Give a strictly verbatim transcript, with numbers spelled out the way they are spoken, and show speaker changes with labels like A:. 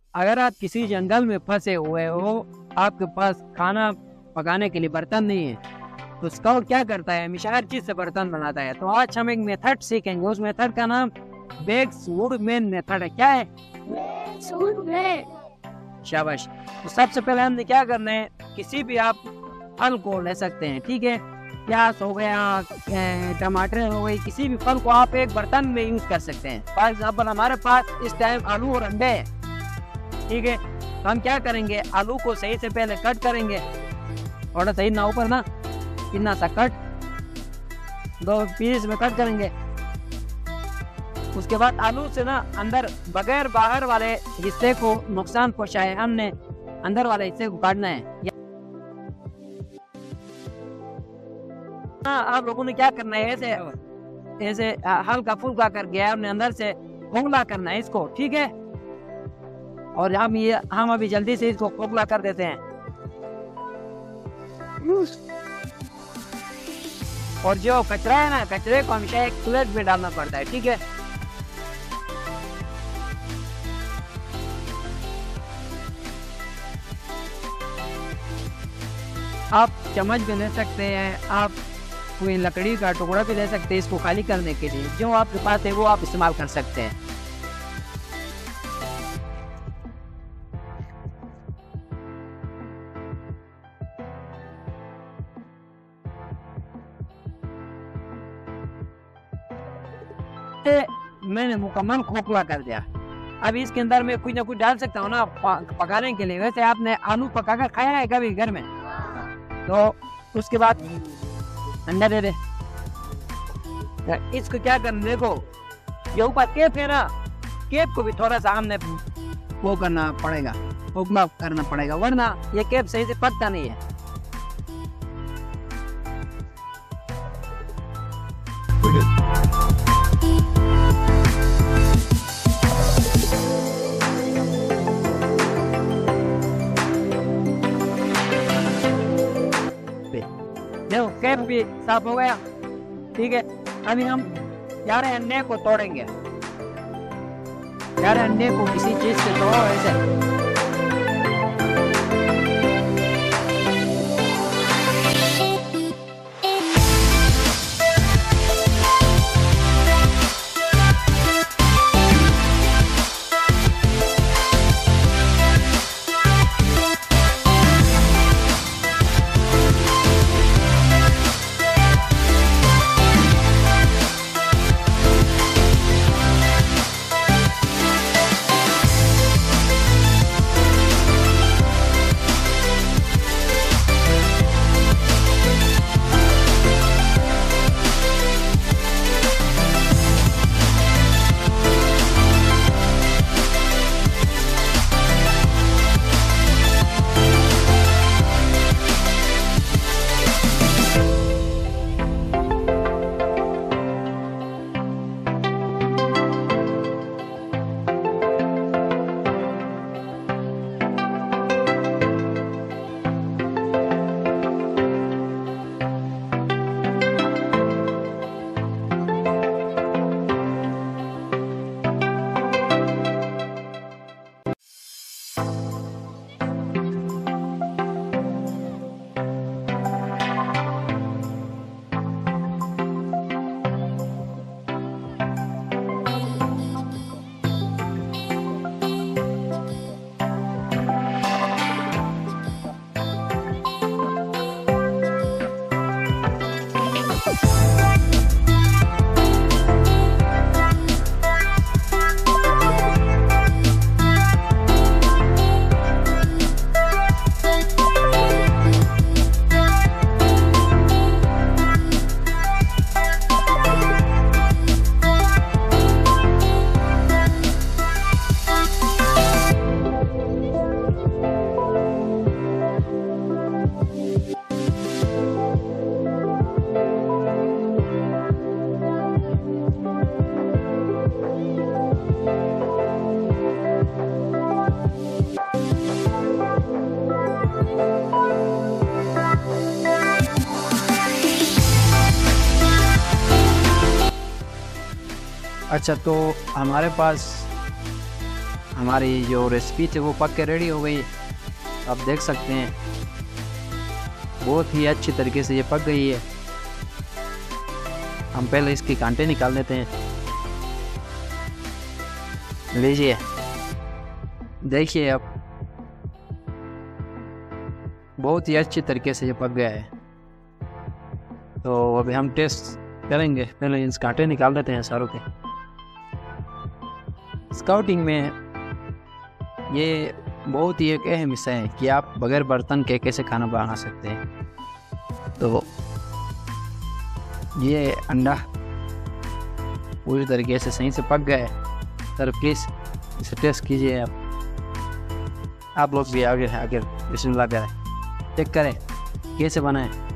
A: अगर आप किसी जंगल में फंसे हुए हो, आपके पास खाना पकाने के लिए बर्तन नहीं है, तो उसका वो क्या करता है, हमेशा हर चीज से बर्तन बनाता है। तो आज हम एक मेथड सीखेंगे, उस मेथड का नाम बेक्स वुडमैन मेथड है। क्या है? शाबाश। तो सबसे पहले हमने क्या करना है, किसी भी आप फल को ले सकते हैं, ठीक है, प्याज हो गया, टमाटर हो गई, किसी भी फल को आप एक बर्तन में यूज कर सकते हैं। फॉर एग्जाम्पल हमारे पास इस टाइम आलू और अंडे हैं, ठीक है। तो हम क्या करेंगे, आलू को सही से पहले कट करेंगे, थोड़ा सही ना ऊपर ना, इतना सा कट, दो पीस में कट करेंगे। उसके बाद आलू से ना अंदर बगैर बाहर वाले हिस्से को नुकसान पहुंचाए, हमने अंदर वाले हिस्से को काटना है। हाँ, आप लोगों ने क्या करना है, ऐसे ऐसे हल्का फुल्का कर गया हमने अंदर से खोखला करना है इसको, ठीक है। और हम ये हम अभी जल्दी से इसको खोखला कर देते हैं। और जो कचरा है ना, कचरे को हमेशा एक प्लेट में डालना पड़ता है, ठीक है। आप चम्मच भी ले सकते हैं, आप कोई लकड़ी का टुकड़ा भी ले सकते हैं इसको खाली करने के लिए। जो आपके पास है वो आप इस्तेमाल कर सकते हैं। मैंने मुकम्मल खोखला कर दिया। अब इसके अंदर मैं कुछ ना कुछ डाल सकता हूँ ना पकाने के लिए। वैसे आपने आलू पकाकर खाया है कभी घर में? तो उसके बाद अंडा दे दे। इसको क्या करना, देखो ये ऊपर केप है ना, केप को भी थोड़ा सा हमने वो करना पड़ेगा, खोखला करना पड़ेगा, वरना ये केप सही से पकता नहीं है। देखो कैप भी साफ हो गया, ठीक है। अभी हम ग्यारह अंडे को तोड़ेंगे। ग्यारह अंडे को किसी चीज से तोड़ो ऐसे। अच्छा, तो हमारे पास हमारी जो रेसिपी थी वो पक के रेडी हो गई। आप देख सकते हैं बहुत ही अच्छी तरीके से ये पक गई है। हम पहले इसके कांटे निकाल लेते हैं। लीजिए देखिए, अब बहुत ही अच्छी तरीके से ये पक गया है। तो अभी हम टेस्ट करेंगे। पहले इस कांटे निकाल लेते हैं सारों के। स्काउटिंग में ये बहुत ही एक अहम हिस्सा है कि आप बगैर बर्तन के कैसे खाना बना सकते हैं। तो ये अंडा पूरी तरीके से सही से पक गया है। सर प्लीज़ इसे टेस्ट कीजिए। आप आप लोग भी आगे आगे बिस्मिल्लाह करें, चेक करें कैसे बना है।